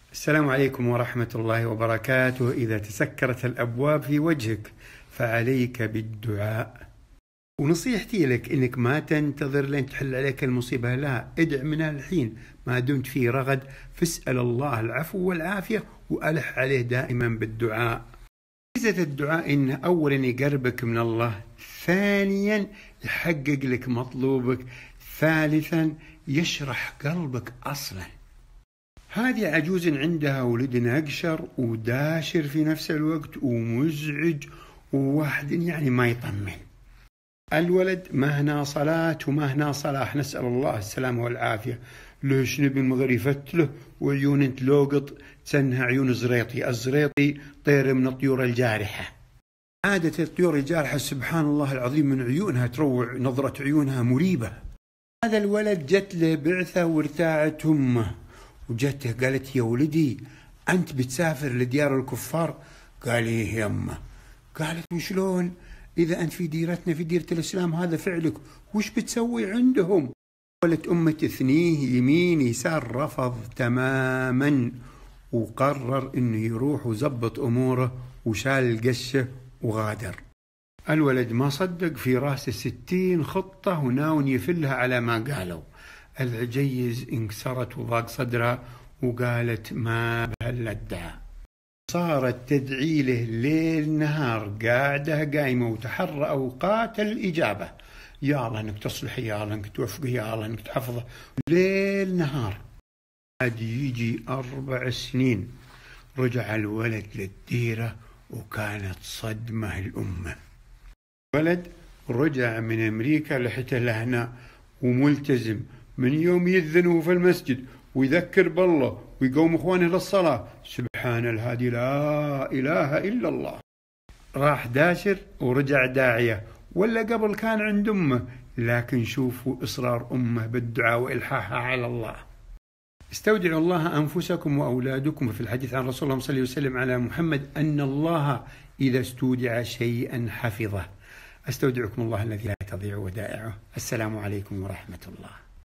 السلام عليكم ورحمة الله وبركاته. إذا تسكرت الأبواب في وجهك فعليك بالدعاء. ونصيحتي لك إنك ما تنتظر لين تحل عليك المصيبة، لا، ادع منها الحين ما دمت في رغد، فاسأل الله العفو والعافية وألح عليه دائما بالدعاء. ميزة الدعاء إنه أولا يقربك من الله، ثانيا يحقق لك مطلوبك، ثالثا يشرح قلبك أصلا. هذه عجوز عندها ولد أقشر وداشر في نفس الوقت ومزعج وواحد يعني ما يطمن. الولد ما هنا صلاة وما هنا صلاح، نسأل الله السلامة والعافية. ليش نبي المغرب يفتله وعيون تلوقط تسنها عيون زريطي. الزريطي طير من الطيور الجارحة. عادة الطيور الجارحة سبحان الله العظيم من عيونها تروع، نظرة عيونها مريبة. هذا الولد جت له بعثة وارتاعت أمه وجته قالت يا ولدي أنت بتسافر لديار الكفار؟ قال إيه يا أمه. قالت وشلون إذا أنت في ديرتنا في ديرة الإسلام هذا فعلك، وش بتسوي عندهم؟ قالت أمه تثنيه يمين يسار، رفض تماما وقرر إنه يروح وزبط أموره وشال القشة وغادر. الولد ما صدق، في راسه 60 خطة وناون يفلها على ما قالوا. العجيز انكسرت وضاق صدرها وقالت ما بهالدعاء. صارت تدعي له ليل نهار، قاعدة قايمة وتحرى أوقات الإجابة. يا الله انك تصلحي، يا الله انك توفقي، يا الله انك تحفظه، ليل نهار. عاد يجي 4 سنين رجع الولد للديرة وكانت صدمة الأمة. ولد رجع من أمريكا لحته لهنا وملتزم، من يوم يذنه في المسجد ويذكر بالله ويقوم إخوانه للصلاة، سبحان الهادي لا إله إلا الله. راح داشر ورجع داعية، ولا قبل كان عند أمه، لكن شوفوا إصرار أمه بالدعاء وإلحاحها على الله. استودعوا الله أنفسكم وأولادكم. في الحديث عن رسول الله صلى الله عليه وسلم على محمد أن الله إذا استودع شيئا حفظه. استودعكم الله الذي لا تضيع ودائعه. السلام عليكم ورحمة الله.